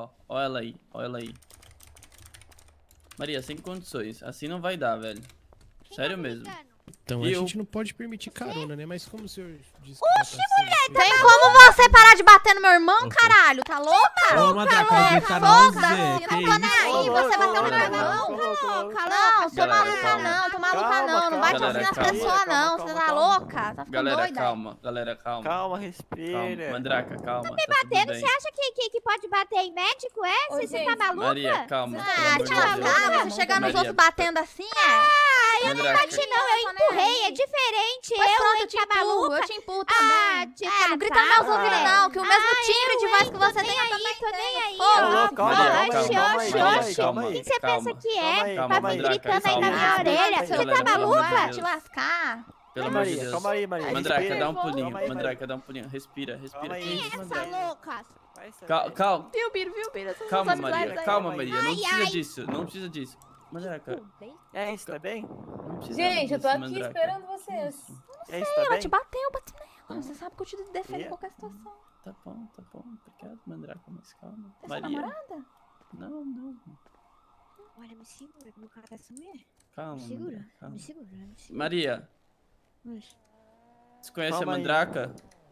Ó ela aí, ó ela aí. Maria, sem condições. Assim não vai dar, velho. Sério mesmo. Então, E a eu? gente não pode permitir carona, né? Mas como o senhor disse que Oxi, mulher, tem como você parar de bater no meu irmão, caralho? Tá louca? Ô, Mandraca, não grita não, Zé. Foda-se, Que não tô nem isso? aí, você bateu no meu Galera, irmão. calma. Não, tô Galera, maluca calma. não, tô maluca não. Não bate assim Galera, nas calma. pessoas não, você tá louca? Tá ficando Galera, doida? calma. Galera, calma. Calma, respira. Calma. Mandraca, calma. Tá Batendo, tudo você bem. acha que pode bater em médico, é? Você tá maluca? Maria, calma. Ah, Pelo amor te de Deus. lascar, você chegar nos Maria, outros batendo assim, é? Mandraca, Não, eu empurrei, é diferente. Pois pronto, hein, eu te tá empurro, maluca? eu te empurro também. te Não grita nos meus ouvidos não, que o mesmo timbre de voz que você tem, eu também tô nem aí. Foda-se. Ô, calma, Maria, calma, calma, oxi, Maria, oxi, calma, calma O aí. que você pensa que Calma é? aí, calma, Pra vir Mandraca, gritando aí na calma. minha orelha. Você Galera, tá pelo amor de maluca? Deus. Te lascar. Pelo amor de Maria, Deus. calma aí, Maria. Mandraca, respira. dá um pulinho. Calma aí, Mandraca, dá um pulinho. Respira, respira. Calma aí. Que isso, Essa Mandraca? louca. Vai, Zé, Calma, vai. calma. Viu, Biro? Calma, Maria. Calma, Maria. Não Ai, precisa ai. disso. Não precisa disso. Mandraca, É isso, tá bem? não precisa Gente, eu tô disso, aqui Mandraca. esperando vocês. É isso, tá Ela bem? te bateu, eu bati nela. Você sabe que eu te defendo em E? qualquer situação. Tá bom. Obrigado, Mandraca, mas calma. É sua Maria. namorada? Não. Olha, me segura, meu cara dessa mulher. Calma. Me segura, Mandraca, calma. me segura, me segura. Maria, Mas- você conhece Calma a aí. Mandraca?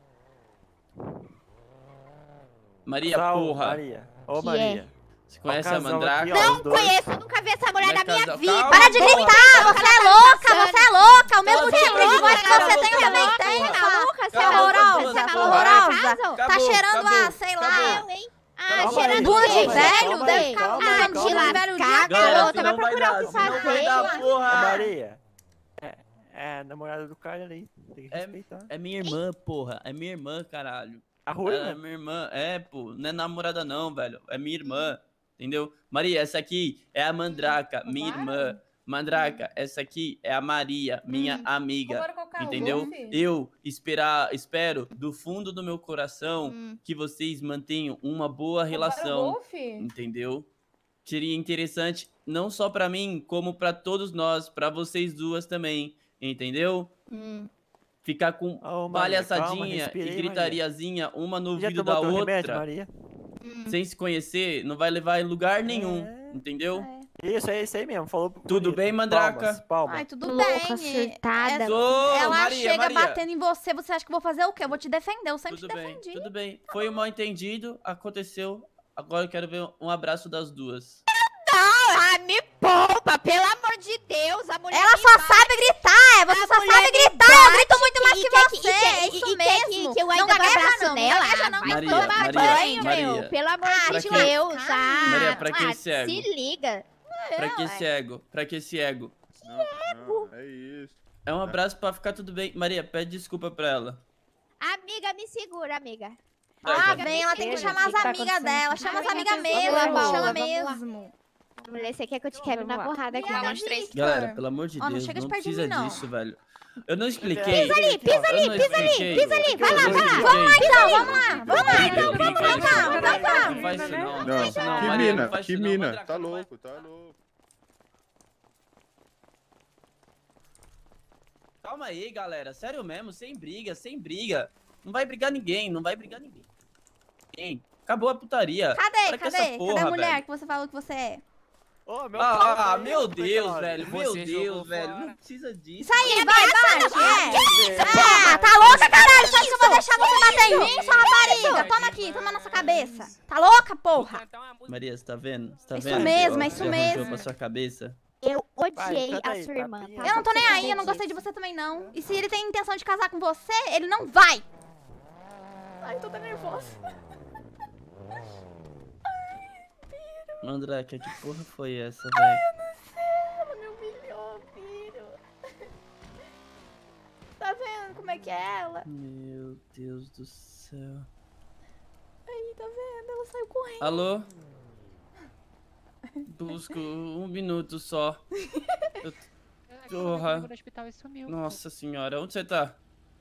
Maria, Salve, porra. Maria. Ô, Que Maria. Você conhece Ó, a casal Mandraca? aqui, ó, Não os dois. conheço, nunca vi essa mulher Não é na minha casal. vida. Calma, Para de gritar! Você é louca! Você é louca! O mesmo timbre de voz que você tem, eu também tenho, Tá sua maluca? Você é Calma, horrorosa, calma, você é calma. horrorosa. Tá Acabou, cheirando acabou, a, sei acabou. lá, Eu, hein? Ah, Calma cheirando aí, bunda de calma aí, velho, calma deve aí, ficar calma um aí, de calma aí. velho lascar, dia. Galera, garota, senão vai vai procurar dar, o que senão vai fazer. dar, Ô, porra. Maria. É a namorada do cara ali. Tem que É- respeitar. É minha irmã, porra. É minha irmã, caralho. A Ela é ruiva? minha irmã. É, pô. Não é namorada não, velho. É minha irmã. Entendeu? Maria, essa aqui é a Mandraca, minha irmã. Mandraca, essa aqui é a Maria, minha amiga. Vambora com o carro, Entendeu? Luffy. Eu espero do fundo do meu coração que vocês mantenham uma boa relação. Golfe? Entendeu? Seria interessante não só pra mim, como pra todos nós, pra vocês duas também, entendeu? Ficar com Ô, Maria, calma, palhaçadinha respira e aí, gritariazinha uma no Já ouvido tomou da teu outra, remédio, Maria? sem se conhecer, não vai levar em lugar nenhum, entendeu? Isso, é isso aí mesmo. Falou Tudo bem, Mandraca? Palmas. Ai, tudo Louca, bem. surtada. Ô, Ela Maria, chega Maria. batendo em você, você acha que eu vou fazer o quê? Eu vou te defender, eu sempre Tudo te bem, defendi. tudo bem. Foi um mal entendido, aconteceu. Agora eu quero ver um abraço das duas. Ah, me poupa, pelo amor de Deus. A mulher Ela me só bate. sabe gritar, você A só mulher sabe me gritar, eu bate, grito muito mais e que quer você, é isso e quer mesmo. que eu Não ainda dou gagueja abraço não, nela. gagueja não, Vai Maria, tomar Maria, banho, Maria. meu. Pelo amor Pra de que- Deus. Maria, pra que esse ego? Se liga. Pra que esse ego? Pra que esse ego? Não, é isso. É um abraço pra ficar tudo bem. Maria, pede desculpa pra ela. Amiga, me segura, amiga. Ah, Amiga, vem, me ela tem que segura. chamar as O que tá amigas acontecendo? dela, chama as amigas Vamos mesmo, lá, chama vamos lá. mesmo. Mulher, você quer que eu te quebre na porrada aqui? Vamos, três. Galera, pelo amor de Ó, não Deus, chega de não perto de precisa mim, não. disso, velho. Eu não expliquei. Pisa ali, pisa ali, Eu não expliquei. pisa ali, vai lá, Eu não vai lá. expliquei. Então, vamos lá, vamos lá. Eu brinquei, vamos lá, não faz vamos lá. Não faz isso não, não Não, faz isso não. que Maria, mina, não faz que isso não. mina. Mandraca, Tá não faz- louco, tá louco. Calma aí, galera. Sério mesmo, sem briga, sem briga. Não vai brigar ninguém, não vai brigar ninguém. Acabou a putaria. Cadê, Para com essa cadê? porra, Cadê a mulher velho. que você falou que você é? Ô, meu Meu Deus, velho. Meu Você Deus, jogou velho. fora. Não precisa disso. Isso aí, vai, É. Ah, tá louca, caralho? Você acha que eu vou deixar você bater em mim, sua rapariga? Toma aqui, toma na sua cabeça. Tá louca, porra? Maria, você tá vendo? Você tá Isso vendo? mesmo, é Você isso arranjou mesmo. pra sua cabeça. Eu Vai, odiei canta a aí, sua tá irmã. bem. tá? Eu não tô nem Você aí, eu não disso. gostei de você também não. E se ele tem intenção de casar com você, ele não vai. Ai, tô tão nervosa. Mandraka, que porra foi essa, velho? Ela me humilhou, filho. Tá vendo como é que é ela? Meu Deus do céu. Aí, tá vendo? Ela saiu correndo. Alô? Busco 1 minuto só. Porra. No hospital e sumiu. Nossa senhora, onde você tá?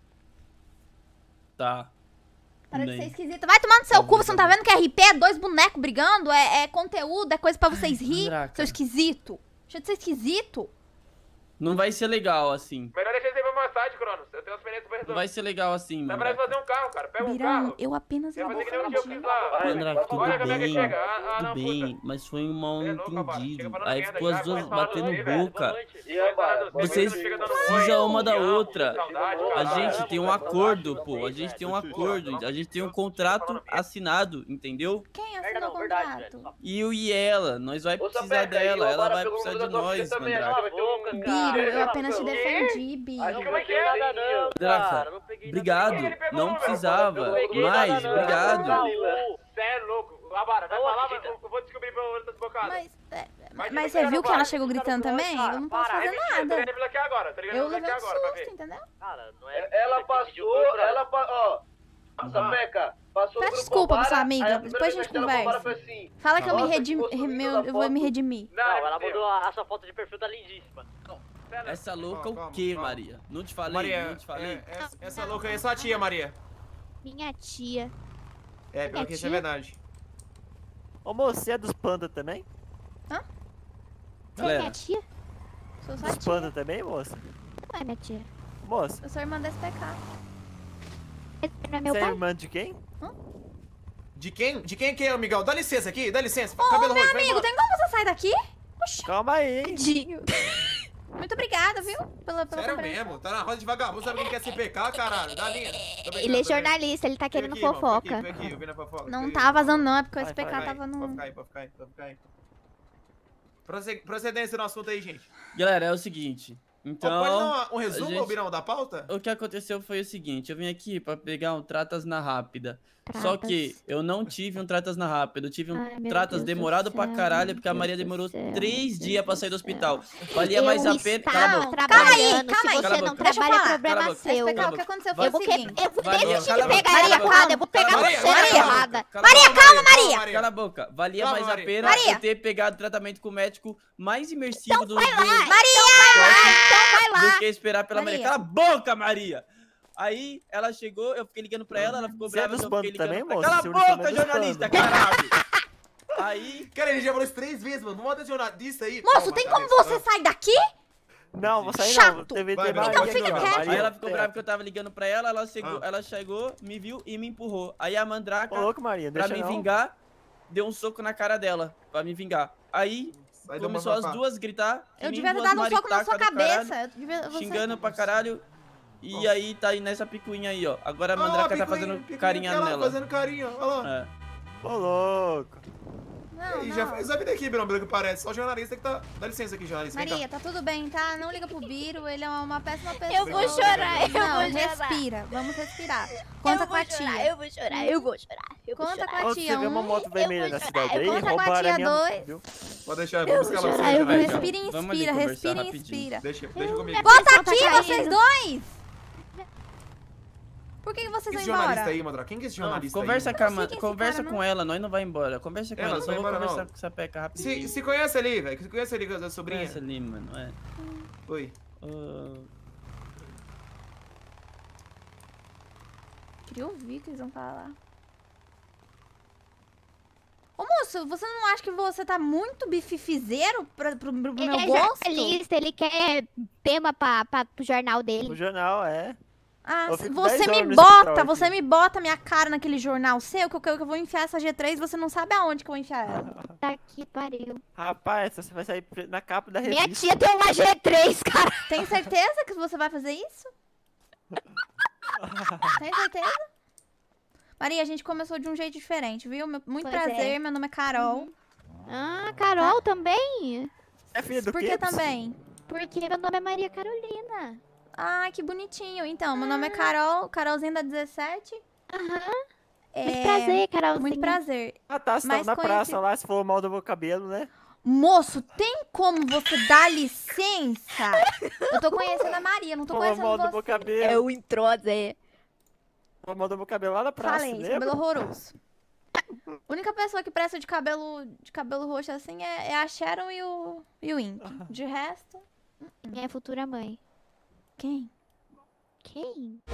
Tá. Para de Bem. ser esquisita. Vai tomar no seu Tá cu, bom, você não tá tá vendo que é RP? É 2 bonecos brigando? É conteúdo? É coisa pra vocês rir? Mandraka. Seu esquisito. Deixa de ser esquisito. Não vai ser legal assim. Melhor deixar isso aí pra mais tarde, Cronos. Eu tenho nossa experiência foi Não resolvida. vai ser legal assim, Dá pra Mandraka. fazer um carro, cara. Pega um Birão, carro. eu apenas Você vai fazer que nem o que eu fiz entendi. lá. Mandraka, tudo Olha como é que bem, chega. tudo não, bem, mas foi um mal Você é louco, rapaz. entendido. Chega falando Aí merda ficou já, as duas começa a falar batendo assim, velho. boca. E rapaz, Vocês chega dando precisam oi, uma da te amo, outra. saudade, A caralho. gente tem um acordo, pô. A gente tem um acordo. A gente tem um contrato assinado, entendeu? Quem assinou o contrato? Eu e ela, nós vai precisar dela. Ela vai precisar de nós, Mandraka. Biro, eu apenas te defendi, Biro. Como é que é? Mandraka, obrigado. Não precisava, mas obrigado. Você é louco. Labara, vai falar, mas eu vou descobrir pra outra desbocada. Mas você viu que ela chegou gritando também? Eu não posso fazer nada. Aqui agora, tá ligado? Eu levei um agora, pra susto, ver. entendeu? Ela passou, ó. Sapeca, passou Peço pro desculpa pra sua Bobara, amiga, aí a primeira depois a gente vez que ela foi embora conversa. foi assim, Fala que eu me nossa, redimi, ficou subindo eu na vou me foto. redimir. Não, ela mandou a sua foto de perfil, tá lindíssima. Essa louca o Calma, quê, calma. Maria? Não te falei, Maria, não te falei. essa louca aí é sua tia, Maria. Minha tia. É, pelo que isso é verdade. Ô, moço, você é dos panda também? Você é Galera, minha tia? Sou sua Dos tia. panda também, moça? Não é minha tia. Moça, Eu sou irmã da SPK. Esse não é meu você é pai? irmã de quem? De quem? De quem que é, Miguel? Dá licença aqui, dá licença. Ô, Cabelo meu roxo, vai amigo, embora. tem como você sair daqui? Calma aí. Tadinho. Muito obrigada, viu? Pela Sério compreensão. mesmo? Tá na roda de vagabundo, sabe quem quer CPK, caralho? Dá linha. Ele é jornalista, ele tá querendo fofoca. Vem aqui, eu vi na fofoca. Não tá vazando não, é porque o Vai, SPK vai, tava Pode no... ficar aí, pode ficar aí, pode ficar aí. Procedência no assunto aí, gente. galera, é o seguinte. Pode Então, dar um resumo, gente- Birão, da pauta? o que aconteceu foi o seguinte. Eu vim aqui pra pegar um Tratas na Rápida. Só que eu não tive um Tratas na Rápida. Eu tive um Ai, meu Tratas Deus do demorado pra céu, caralho, meu porque a Deus Maria do demorou céu, 3 meu dias pra Deus sair do do hospital. céu. Valia mais a pena... Cala a Não, boca. trabalhando. calma aí. Se você Cala a não boca. Deixa eu trabalha, falar. é problema Cala a boca. seu. SPK, o que aconteceu foi Eu o vou, seguinte. eu vou Maria, desistir cala de a boca. pegar Maria, ela calma. errada. Eu vou pegar Maria, você cala a boca. errada. Cala a Maria, boca. calma, Maria. Cala a boca. Valia Calma, mais a Maria. pena Maria. eu ter pegado tratamento com o médico mais imersivo do Vai lá, Maria! então vai do lá. que esperar pela Maria. Maria. Cala a boca, Maria! Aí ela chegou, eu fiquei ligando pra ela ficou Você é brava dos que eu fiquei panda também, ligando pra... moço? Cala a Seu uniforme boca, é dos jornalista, panda. caralho! Aí... Cara, ele já falou isso 3 vezes, mano. Vamos até jornalista aí. Moço, Calma, tem cabeça. como você sair daqui? Não, vou sair Chato. não. TV Vai, Maria então aqui, fica ó. quieto. Maria, Aí ela ficou é. brava que eu tava ligando pra ela, ela chegou, me viu e me empurrou. Aí a Mandraka, Ô, louco, Maria, pra deixa me não. vingar, deu um soco na cara dela, pra me vingar. Aí Sai do começou as bafafá. duas gritar. que Eu nem devia ter duas dado um soco na sua maritacas do caralho, cabeça. Eu devia- você- xingando pra caralho. E Nossa. aí tá aí nessa picuinha aí, ó. Agora a Ah, Mandraka tá picuinha, fazendo picuinha carinha aquela, nela. Fazendo carinho, olha lá. É. Ô, louco. Não, E não. já fez a vida aqui, Birão, pelo que parece. Só o jornalista que tá... Dá licença aqui, jornalista. Vem cá. Maria, tá tudo bem, tá? Não liga pro Biro, ele é uma péssima pessoa. Eu vou chorar, eu Não, vou chorar. respira, vamos respirar. Conta com a tia. Eu vou chorar, eu vou chorar. Eu vou Conta chorar. com a Ô, você tia vê uma 1. moto vermelha na cidade aí? Conta com a Roubaram tia a minha... 2. Viu? Pode deixar, Eu vamos vou escalar chorar, você, eu vou jornalista. Respira e Vamos ali inspira, conversar respira e rapidinho. inspira. Deixa comigo. Volta Tá aqui, caindo. vocês dois! Por que vocês Quem vão é esse jornalista embora? aí, Mandraka? Quem que é esse Não, jornalista conversa aí? com a sei quem é esse conversa cara, com ela, nós não vai embora. Conversa com É, ela, nós só não vou vai embora, conversar não. com essa peca rapidinho. Se conhece ali, velho. Se conhece ali com a sobrinha. Conhece ali, mano, é. Oi. Queria ouvir o que eles vão falar. Ô moço, você não acha que você tá muito bififizeiro pro meu Ele é gosto? jornalista, ele quer tema pro jornal O dele. jornal, é. Ah, Eu fico você 10 me horas no hospital bota, aqui. você me bota minha cara naquele jornal seu que eu vou enfiar essa G3 e você não sabe aonde que eu vou enfiar ela. Tá que pariu. Rapaz, você vai sair na capa da Minha revista. tia tem uma G3, cara. Tem certeza que você vai fazer isso? Tem certeza? Maria, a gente começou de um jeito diferente, viu? Muito Pois prazer, é. meu nome é Carol. Ah, Carol também? É filha do Por quê? que também? Porque meu nome é Maria Carolina. Ai, que bonitinho. Então, meu nome é Carol, Carolzinha da 17. Aham. É, Muito prazer, Carolzinha. Muito prazer. Ah, tá, você Mais tava na praça conhecido. lá, se for mal do meu cabelo, né? Moço, tem como você dar licença? Eu tô conhecendo a Maria, não tô Falou conhecendo mal do meu você. cabelo. o introsa. Falou mal do meu cabelo lá na praça, Falei, esse lembra? cabelo horroroso. A única pessoa que presta de cabelo roxo assim é a Sharon e o Imp. De resto, Minha futura mãe. quem? Quem?